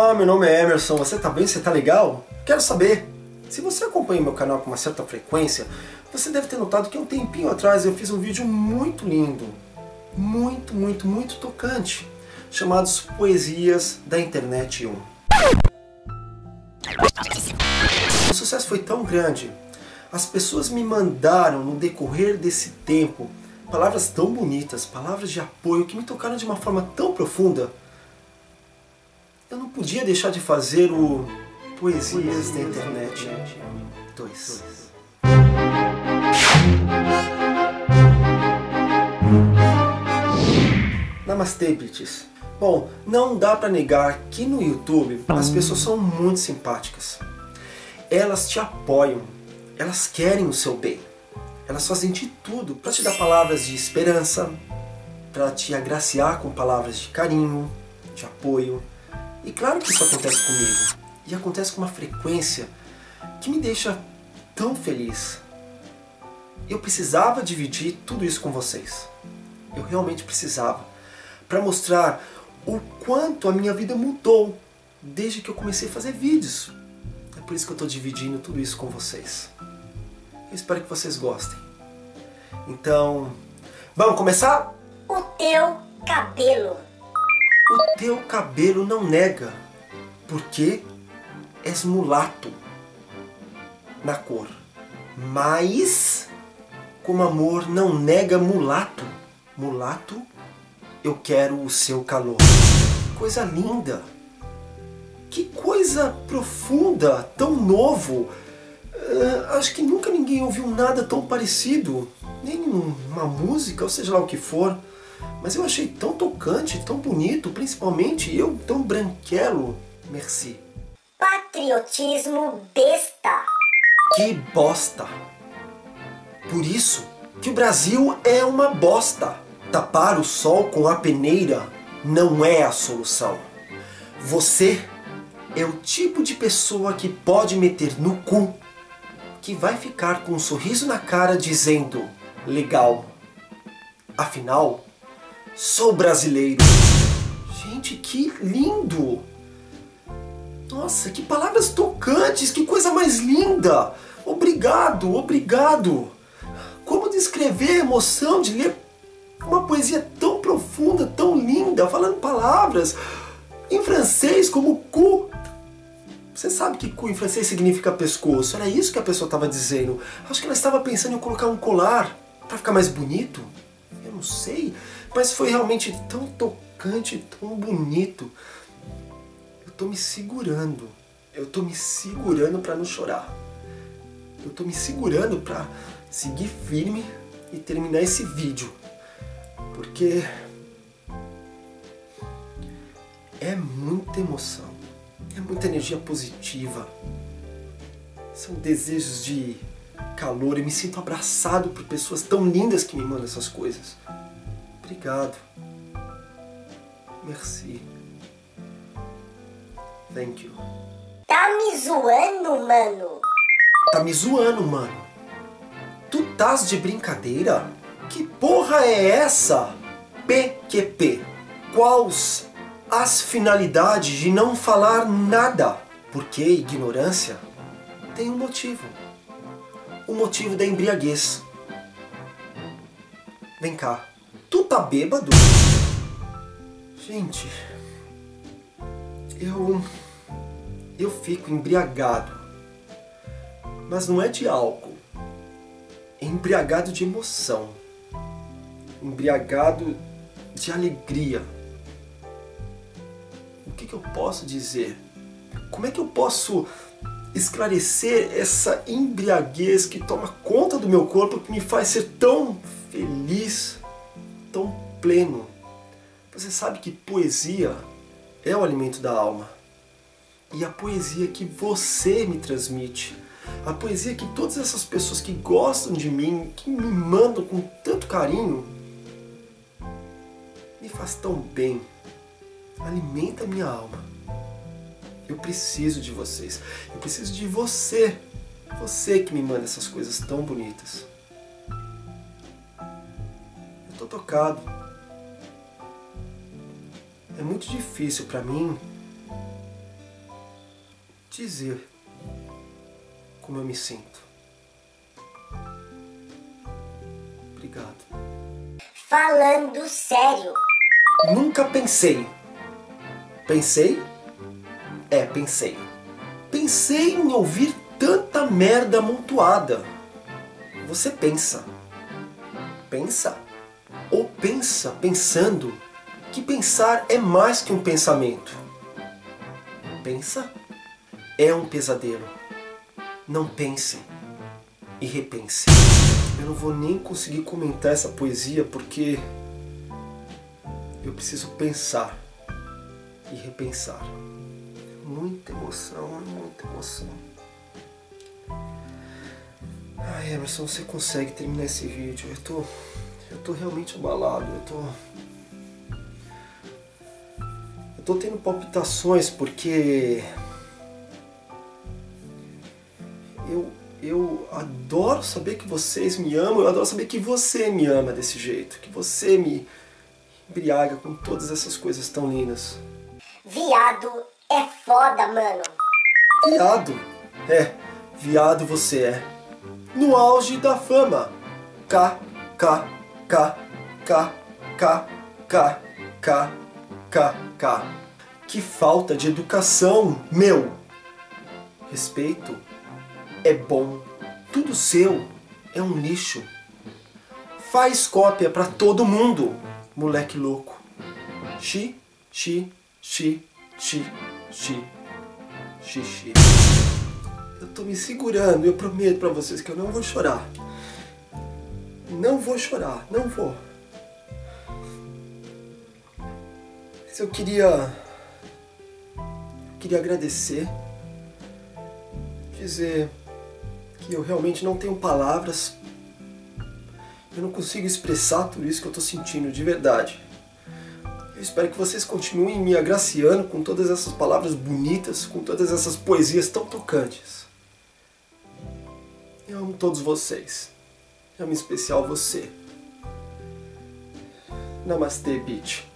Olá, meu nome é Emerson, você tá bem? Você tá legal? Quero saber, se você acompanha meu canal com uma certa frequência, você deve ter notado que um tempinho atrás eu fiz um vídeo muito lindo, muito tocante, chamados Poesias da Internet 1. O sucesso foi tão grande, as pessoas me mandaram no decorrer desse tempo palavras tão bonitas, palavras de apoio que me tocaram de uma forma tão profunda. Eu não podia deixar de fazer o Poesias da Internet 2. Namastê, bitches. Bom, não dá pra negar que no YouTube as pessoas são muito simpáticas. Elas te apoiam, elas querem o seu bem. Elas fazem de tudo pra te dar palavras de esperança, pra te agraciar com palavras de carinho, de apoio. E claro que isso acontece comigo. E acontece com uma frequência que me deixa tão feliz. Eu precisava dividir tudo isso com vocês. Eu realmente precisava. Para mostrar o quanto a minha vida mudou desde que eu comecei a fazer vídeos. É por isso que eu estou dividindo tudo isso com vocês. Eu espero que vocês gostem. Então, vamos começar? O teu cabelo. O teu cabelo não nega, porque és mulato na cor. Mas, como amor não nega mulato, mulato, eu quero o seu calor. Coisa linda! Que coisa profunda, tão novo! Acho que nunca ninguém ouviu nada tão parecido, nem uma música, ou seja lá o que for. Mas eu achei tão tocante, tão bonito, principalmente eu tão branquelo. Merci. Patriotismo besta. Que bosta! Por isso que o Brasil é uma bosta. Tapar o sol com a peneira não é a solução. Você é o tipo de pessoa que pode meter no cu, que vai ficar com um sorriso na cara dizendo legal. Afinal, sou brasileiro. Gente, que lindo! Nossa, que palavras tocantes, que coisa mais linda! Obrigado, obrigado! Como descrever a emoção de ler uma poesia tão profunda, tão linda, falando palavras em francês como cu? Você sabe que cu em francês significa pescoço, era isso que a pessoa estava dizendo. Acho que ela estava pensando em colocar um colar para ficar mais bonito. Eu não sei, mas foi realmente tão tocante, tão bonito. Eu tô me segurando para não chorar. Eu tô me segurando para seguir firme e terminar esse vídeo. Porque é muita emoção, é muita energia positiva. São desejos de calor, eu me sinto abraçado por pessoas tão lindas que me mandam essas coisas. Obrigado. Merci. Thank you. Tá me zoando, mano? Tá me zoando, mano? Tu tás de brincadeira? Que porra é essa? PQP. Quais as finalidades de não falar nada? Porque ignorância tem um motivo. O motivo da embriaguez. Vem cá. Tu tá bêbado? Gente, eu fico embriagado. Mas não é de álcool. É embriagado de emoção. Embriagado de alegria. O que eu posso dizer? Como é que eu posso esclarecer essa embriaguez que toma conta do meu corpo, que me faz ser tão feliz, tão pleno? Você sabe que poesia é o alimento da alma. E a poesia que você me transmite, a poesia que todas essas pessoas que gostam de mim, que me mandam com tanto carinho, me faz tão bem, alimenta a minha alma. Eu preciso de vocês, eu preciso de você, você que me manda essas coisas tão bonitas. Eu tô tocado. É muito difícil pra mim dizer como eu me sinto. Obrigado. Falando sério. Nunca pensei. Pensei? Pensei. Pensei em ouvir tanta merda amontoada. Você pensa. Pensa? Ou pensa pensando que pensar é mais que um pensamento? Pensa? É um pesadelo. Não pense e repense. Eu não vou nem conseguir comentar essa poesia porque eu preciso pensar e repensar. Muita emoção, muita emoção. Ai, Emerson, você consegue terminar esse vídeo? Eu tô realmente abalado. Eu tô tendo palpitações porque eu adoro saber que vocês me amam, eu adoro saber que você me ama desse jeito, que você me embriaga com todas essas coisas tão lindas. Viado é foda, mano. Viado? Viado você é. No auge da fama. K, K, K, K, K, K, K, K, K. Que falta de educação, meu! Respeito é bom. Tudo seu é um lixo. Faz cópia pra todo mundo, moleque louco. Xi, xi, xi, xi, xi, xi, xi. Eu tô me segurando, eu prometo pra vocês que eu não vou chorar. Não vou chorar, não vou. Mas eu queria agradecer, dizer que eu realmente não tenho palavras, eu não consigo expressar tudo isso que eu tô sentindo de verdade. Eu espero que vocês continuem me agraciando com todas essas palavras bonitas, com todas essas poesias tão tocantes. Eu amo todos vocês. Eu amo em especial você. Namastê, bitch.